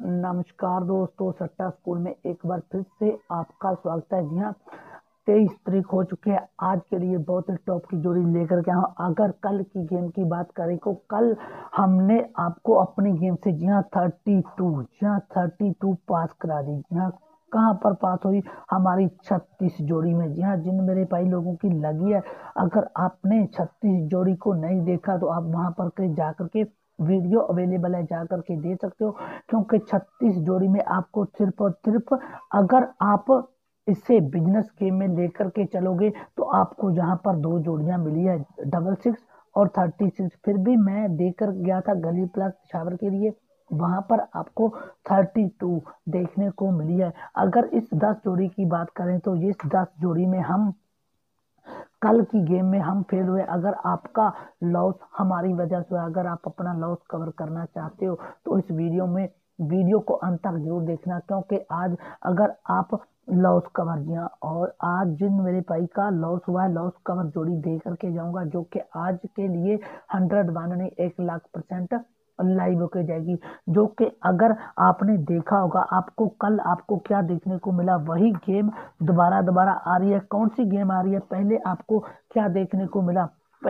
नमस्कार दोस्तों, सट्टा स्कूल में एक बार फिर से आपका स्वागत है। जी हाँ, 23 तारीख हो चुके हैं। आज के लिए बहुत ही टॉप की जोड़ी लेकर के आया हूँ। अगर कल की गेम की बात करें तो कल हमने आपको अपनी गेम से जी हाँ 32 पास करा दी। जी हाँ, कहाँ पर पास हुई? हमारी 36 जोड़ी में। जी हाँ, जिन मेरे भाई लोगों की लगी है, अगर आपने 36 जोड़ी को नहीं देखा तो आप वहां पर के जाकर के वीडियो अवेलेबल है, जा करके दे सकते हो। क्योंकि 36 जोड़ी में आपको सिर्फ और सिर्फ, अगर आप इसे बिजनेस गेम में लेकर के चलोगे तो आपको जहां पर दो जोड़ियां मिली है, 66 और 36। फिर भी मैं देकर गया था गली प्लस शावर के लिए, वहां पर आपको 32 देखने को मिली है। अगर इस 10 जोड़ी की बात करें तो इस 10 जोड़ी में हम कल की गेम में हम फेल हुए। अगर आपका लॉस हमारी वजह से, अगर आप अपना लॉस कवर करना चाहते हो तो इस वीडियो को अंत तक जरूर देखना। क्योंकि आज अगर आप लॉस कवर दिया, और आज जिन मेरे भाई का लॉस हुआ है, लॉस कवर जोड़ी दे करके जाऊंगा, जो कि आज के लिए 101 नहीं 1,00,000% लाइव होके जाएगी। जो कि अगर आपने देखा होगा, आपको कल आपको क्या देखने को मिला, वही गेम दोबारा दोबारा आ रही है। कौन सी गेम आ रही है? पहले आपको क्या देखने को मिला?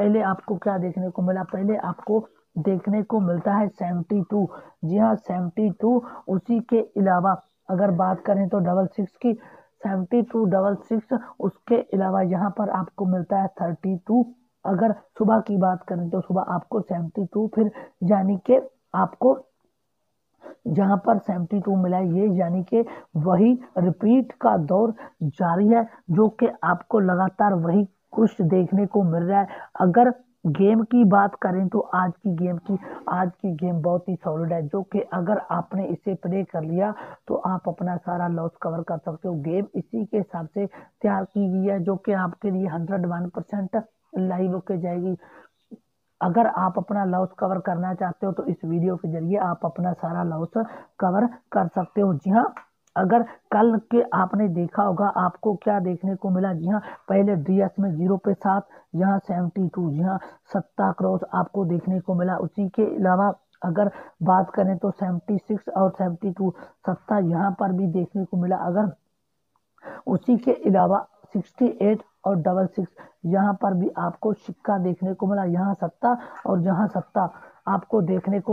पहले आपको देखने को मिलता है 72। जी हाँ, 72। उसी के अलावा अगर बात करें तो 66 की, 72 66। उसके अलावा यहाँ पर आपको मिलता है 32। अगर सुबह की बात करें तो सुबह आपको 72, फिर यानी कि आपको जहां पर 72 मिला है, ये यानी कि वही रिपीट का दौर जारी है, जो कि आपको लगातार वही कुछ देखने को मिल रहा है। अगर गेम की बात करें तो आज की गेम बहुत ही सॉलिड है, जो कि अगर आपने इसे प्ले कर लिया तो आप अपना सारा लॉस कवर कर सकते हो। गेम इसी के हिसाब से तैयार की गई है, जो कि आपके लिए 101% लाइव होके जाएगी। अगर आप अपना लॉस कवर करना चाहते हो तो इस वीडियो के जरिए आप अपना सारा लॉस कवर कर सकते हो। जी हाँ, अगर कल के आपने देखा होगा, आपको क्या देखने को मिला? जी हाँ, पहले डीएस में 0 पे 7, यहाँ 72। जी हाँ, सत्ता क्रॉस आपको देखने को मिला। उसी के अलावा अगर बात करें तो 76 और 72 सत्ता यहाँ पर भी देखने को मिला। अगर उसी के अलावा 68 और 66 यहाँ पर भी आपको सिक्का देखने को मिला। यहाँ सत्ता और यहाँ सत्ता आपको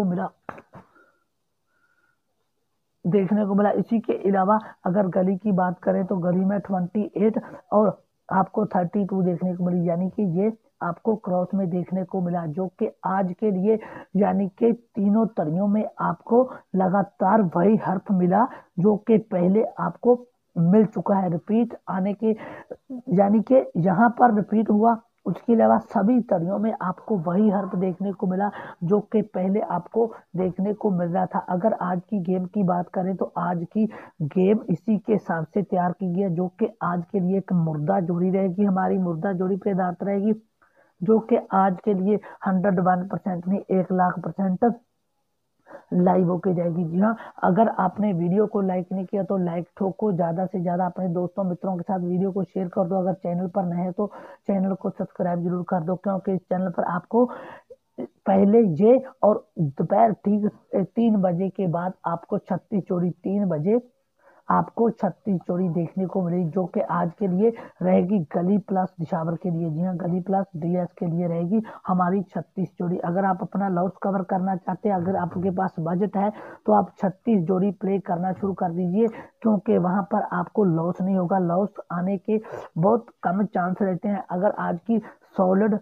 देखने को मिला। इसी के अलावा अगर गली की बात करें तो गली में 28 और आपको 32 देखने को मिली, यानी कि ये आपको क्रॉस में देखने को मिला, जो कि आज के लिए यानी कि तीनों तरियों में आपको लगातार वही हर्फ मिला, जो कि पहले आपको मिल चुका है। रिपीट आने के, यानी कि यहाँ पर रिपीट हुआ। उसके अलावा सभी तरियों में आपको वही हर्फ देखने को मिला, जो कि पहले आपको देखने को मिल रहा था। अगर आज की गेम की बात करें तो आज की गेम इसी के हिसाब से तैयार की गई है, जो कि आज के लिए एक मुर्दा जोड़ी रहेगी, हमारी मुर्दा जोड़ी पे आधारित रहेगी, जो कि आज के लिए 101% नहीं 1,00,000% लाइव होके जाएगी। जी हाँ, अगर आपने वीडियो को लाइक नहीं किया तो लाइक ठोको, ज्यादा से ज्यादा अपने दोस्तों मित्रों के साथ वीडियो को शेयर कर दो। अगर चैनल पर नए हैं तो चैनल को सब्सक्राइब जरूर कर दो, क्योंकि इस चैनल पर आपको पहले ये और दोपहर ठीक 3 बजे के बाद आपको 36 जोड़ी 3 बजे आपको 36 जोड़ी देखने को मिलेगी, जो कि आज के लिए रहेगी गली प्लस दिशावर के लिए। जी हाँ, गली प्लस डीएस के लिए रहेगी हमारी 36 जोड़ी। अगर आप अपना लॉस कवर करना चाहते हैं, अगर आपके पास बजट है तो आप 36 जोड़ी प्ले करना शुरू कर दीजिए, क्योंकि वहां पर आपको लॉस नहीं होगा। लॉस आने के बहुत कम चांस रहते हैं। अगर आज की सॉलिड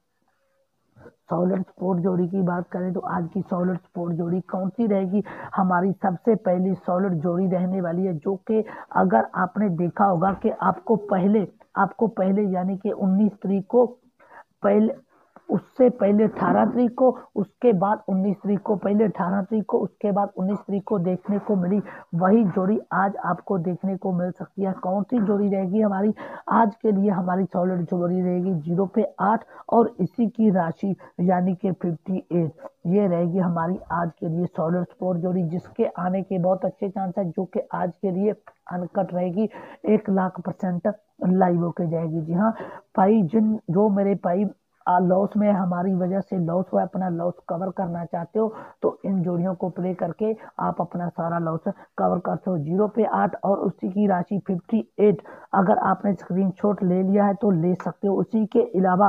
सॉलिड स्पोर्ट जोड़ी की बात करें तो आज की सॉलिड स्पोर्ट जोड़ी कौन सी रहेगी? हमारी सबसे पहली सॉलिड जोड़ी रहने वाली है, जो कि अगर आपने देखा होगा कि आपको पहले यानी कि 19 तारीख को, पहले उससे पहले 18 तारीख को, उसके बाद 19 तारीख को, पहले 18 तारीख को, उसके बाद 19 तारीख को देखने को मिली, वही जोड़ी आज आपको देखने को मिल सकती है। कौन सी जोड़ी रहेगी हमारी? आज के लिए हमारी सॉलिड जोड़ी रहेगी 0 पे 8 और इसी की राशि यानी कि 58। ये रहेगी हमारी आज के लिए सॉलिड स्पोर्ट जोड़ी, जिसके आने के बहुत अच्छे चांस है, जो कि आज के लिए अनकट रहेगी, 1,00,000% लाइव होके जाएगी। जी हाँ भाई, जो मेरे भाई लॉस में हमारी वजह से लॉस हुआ, अपना लॉस कवर करना चाहते हो तो इन जोड़ियों को प्ले करके आप अपना सारा लॉस कवर करते हो। 0 पे 8 और उसी की राशि 58। अगर आपने स्क्रीनशॉट ले लिया है तो ले सकते हो। उसी के अलावा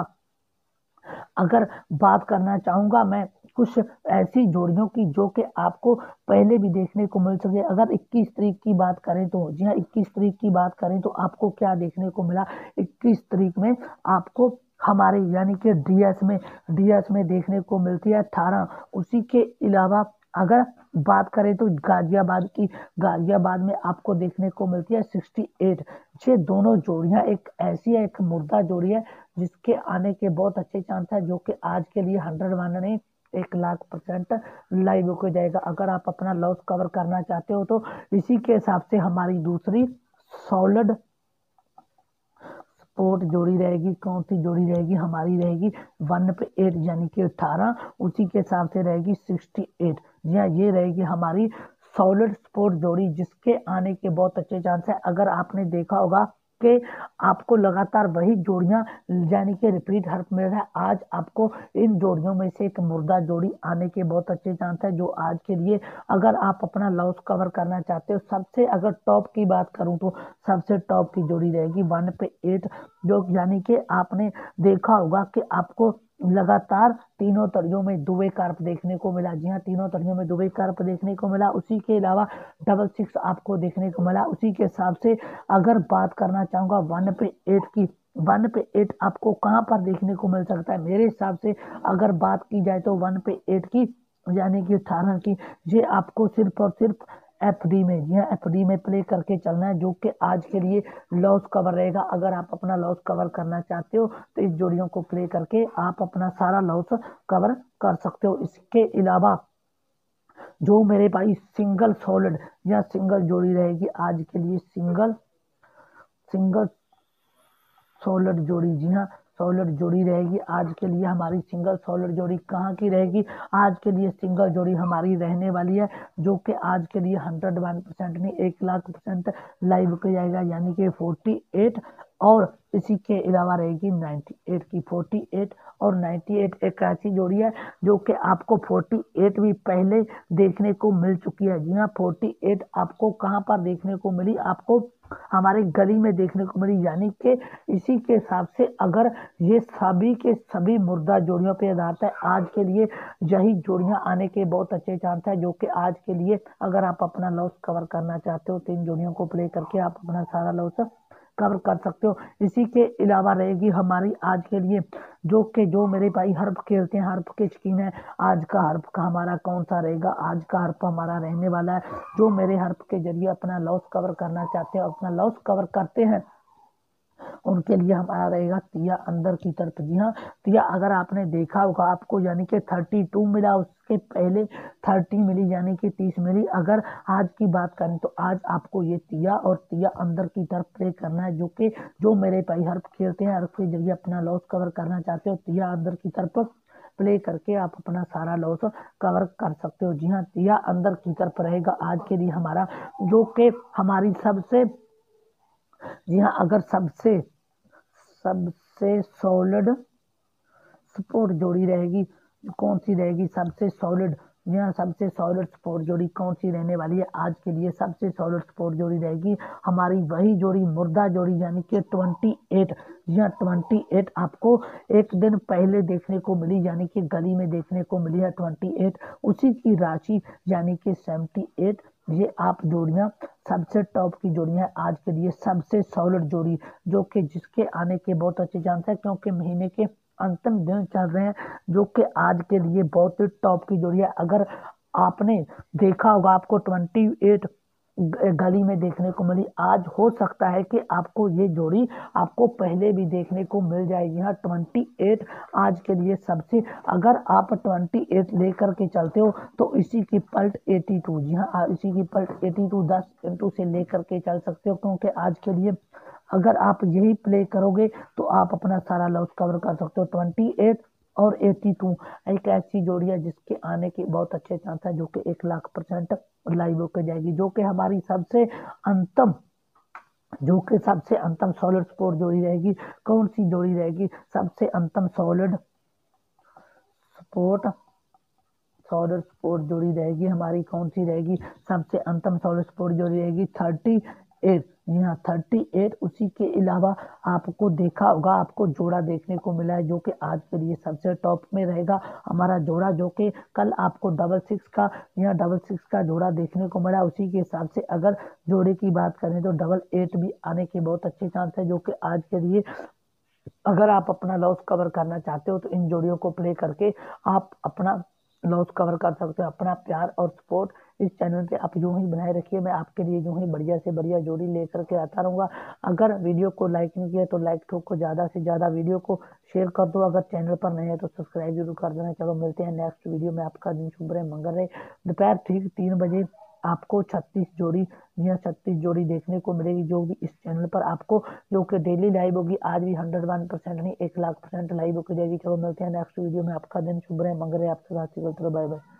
अगर बात करना चाहूंगा मैं कुछ ऐसी जोड़ियों की जो कि आपको पहले भी देखने को मिल सके। अगर 21 तारीख की बात करें तो जी हाँ, 21 तारीख की बात करें तो आपको क्या देखने को मिला। 21 तारीख में आपको हमारे यानी कि डीएस में देखने को मिलती है 18। उसी के अलावा अगर बात करें तो गाजियाबाद में आपको देखने को मिलती है 68। ये दोनों जोड़ियां एक ऐसी है, एक मुर्दा जोड़ी है जिसके आने के बहुत अच्छे चांस है, जो कि आज के लिए 101 नहीं 1,00,000% लाइव हो जाएगा। अगर आप अपना लॉस कवर करना चाहते हो तो इसी के हिसाब से हमारी दूसरी सॉलिड स्पोर्ट जोड़ी रहेगी। कौन सी जोड़ी रहेगी हमारी, रहेगी 1 पे 8 यानी कि 18। उसी के हिसाब से रहेगी 68। जी हाँ, ये रहेगी हमारी सॉलिड स्पोर्ट जोड़ी जिसके आने के बहुत अच्छे चांस है। अगर आपने देखा होगा कि आपको लगातार वही जोड़ियां यानी कि रिपीट हर मिल रहा है, आज आपको इन जोड़ियों में से एक मुर्दा जोड़ी आने के बहुत अच्छे चांस है, जो आज के लिए अगर आप अपना लॉस कवर करना चाहते हो, सबसे अगर टॉप की बात करूं तो सबसे टॉप की जोड़ी रहेगी 1 पे 8, जो यानी कि आपने देखा होगा कि आपको लगातार तीनों तड़ियों में दुबे कार्प देखने को मिला। जी हाँ, तीनों तड़ियों में दुबे कार्प देखने को मिला। उसी के अलावा 66 आपको देखने को मिला। उसी के हिसाब से अगर बात करना चाहूंगा 1 पे 8 की, 1 पे 8 आपको कहाँ पर देखने को मिल सकता है मेरे हिसाब से। अगर बात की जाए तो 1 पे 8 की यानी कि 18 की, ये आपको सिर्फ और सिर्फ एफडी में, जी हाँ, एफडी में प्ले करके चलना है, जो कि आज के लिए लॉस कवर रहेगा। अगर आप अपना लॉस कवर करना चाहते हो तो इस जोड़ियों को प्ले करके आप अपना सारा लॉस कवर कर सकते हो। इसके अलावा जो मेरे भाई सिंगल सॉलिड या सिंगल जोड़ी रहेगी आज के लिए, सिंगल सॉलिड जोड़ी, जी हाँ, सॉलिड जोड़ी रहेगी आज के लिए हमारी। सिंगल सॉलिड जोड़ी कहाँ की रहेगी आज के लिए, सिंगल जोड़ी हमारी रहने वाली है, जो कि आज के लिए 101% नहीं 1,00,000% लाइव किया जाएगा, यानी कि 48। और इसी के अलावा रहेगी 98 की। 48 और 98 एक ऐसी जोड़ी है जो कि आपको 48 भी पहले देखने को मिल चुकी है। जी हाँ, 48 आपको कहाँ पर देखने को मिली, आपको हमारे गली में देखने को मिली। यानी कि इसी के हिसाब से अगर ये सभी के सभी मुर्दा जोड़ियों पे आधारित है, आज के लिए यही जोड़ियां आने के बहुत अच्छे चांस है, जो कि आज के लिए अगर आप अपना लॉस कवर करना चाहते हो तो इन जोड़ियों को प्ले करके आप अपना सारा लॉस कवर कर सकते हो। इसी के अलावा रहेगी हमारी आज के लिए जो मेरे भाई हर्फ खेलते हैं, हर्फ के शौकीन है, आज का हर्फ का हमारा कौन सा रहेगा। आज का हर्फ हमारा रहने वाला है, जो मेरे हर्फ के जरिए अपना लॉस कवर करना चाहते हैं, अपना लॉस कवर करते हैं, उनके लिए हमारा रहेगा तिया अंदर की तरफ। जी हाँ, तिया अगर आपने देखा होगा आपको यानी कि 32 मिला, उसके पहले 30 मिली यानी कि 30 मिली। अगर आज की बात करें तो आज आपको ये तिया और तिया अंदर की तरफ प्ले करना है, जो मेरे भाई हर्फ खेलते हैं, हर्फ के जरिए अपना लॉस कवर करना चाहते हो, तिया अंदर की तरफ प्ले करके आप अपना सारा लॉस कवर कर सकते हो। जी हाँ, तिया अंदर की तरफ रहेगा आज के लिए हमारा, जो कि हमारी सबसे, जी हाँ, अगर सबसे सबसे सॉलिड स्पोर्ट जोड़ी रहेगी कौन सी रहेगी, सबसे सॉलिड, जी हाँ, सबसे सॉलिड स्पोर्ट जोड़ी कौन सी रहने वाली है आज के लिए। सबसे सॉलिड स्पोर्ट जोड़ी रहेगी हमारी वही जोड़ी मुर्दा जोड़ी, यानी कि 28। जी हाँ, 28 आपको एक दिन पहले देखने को मिली, यानी कि गली में देखने को मिली है 28। उसी की राशि यानी कि 78। ये आप जोड़ियां सबसे टॉप की जोड़ियां आज के लिए, सबसे सॉलिड जोड़ी, जो कि जिसके आने के बहुत अच्छे चांस है, क्योंकि महीने के अंतिम दिन चल रहे हैं, जो कि आज के लिए बहुत ही टॉप की जोड़ी है। अगर आपने देखा होगा आपको 28 गली में देखने को मिली, आज हो सकता है कि आपको ये जोड़ी आपको पहले भी देखने को मिल जाएगी। हाँ, 28 आज के लिए सबसे, अगर आप 28 लेकर के चलते हो तो इसी की पलट 82, जी हाँ, इसी की पलट 82 10 इंटू से लेकर के चल सकते हो, क्योंकि आज के लिए अगर आप यही प्ले करोगे तो आप अपना सारा लॉस कवर कर सकते हो। 28 और 82 एक ऐसी जोड़ी है जिसके आने के बहुत अच्छे चांस है, जो कि 1,00,000% लाइव होकर जाएगी, जो कि हमारी सबसे अंतिम जो कि सबसे अंतिम सॉलिड स्पोर्ट जोड़ी रहेगी। कौन सी जोड़ी रहेगी? सबसे अंतिम स्पोर्ट सॉलिड स्पोर्ट जोड़ी रहेगी हमारी। कौन सी रहेगी? सबसे अंतिम सॉलिड स्पोर्ट जोड़ी रहेगी 38। यहाँ 38। उसी के अलावा आपको देखा होगा, आपको जोड़ा देखने को मिला है जो कि आज के लिए सबसे टॉप में रहेगा हमारा जोड़ा, जो कि कल आपको 66 का जोड़ा देखने को मिला। उसी के हिसाब से अगर जोड़े की बात करें तो 88 भी आने के बहुत अच्छे चांस है, जो कि आज के लिए अगर आप अपना लॉस कवर करना चाहते हो तो इन जोड़ियों को प्ले करके आप अपना लॉस कवर कर सकते हो। अपना प्यार और सपोर्ट इस चैनल पे आप यूं ही बनाए रखिए। मैं आपके लिए यूं ही बढ़िया से बढ़िया जोड़ी लेकर के आता रहूंगा। अगर वीडियो को लाइक नहीं किया तो लाइक ठोको, ज्यादा से ज्यादा वीडियो को शेयर कर दो। अगर चैनल पर नए हैं तो सब्सक्राइब जरूर कर देना। चलो मिलते हैं नेक्स्ट वीडियो में। आपका दिन शुभ रहे, मंगल रहे। दोपहर ठीक 3 बजे आपको 36 जोड़ी देखने को मिलेगी, जो भी इस चैनल पर आपको, जो कि डेली लाइव होगी। आज भी 101% नहीं, 1,00,000% लाइव होकर जाएगी। चलो मिलते हैं नेक्स्ट वीडियो में। आपका दिन शुभ रहे, मंगल रहे। आपसे बात बाय बाय।